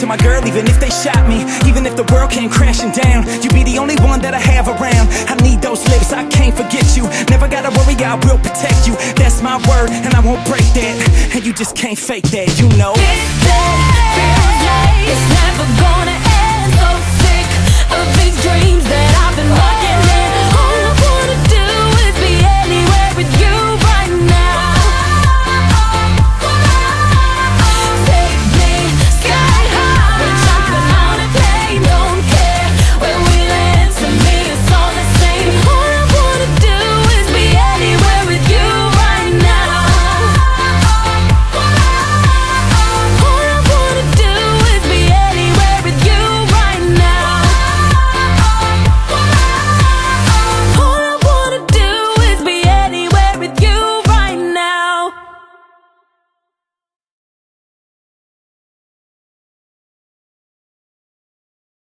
to my girl even if they shot me. Even if the world came crashing down, you be the only one that I have around. I need those lips, I can't forget you. Never gotta worry, I will protect you. That's my word, and I won't break that. And you just can't fake that, you know.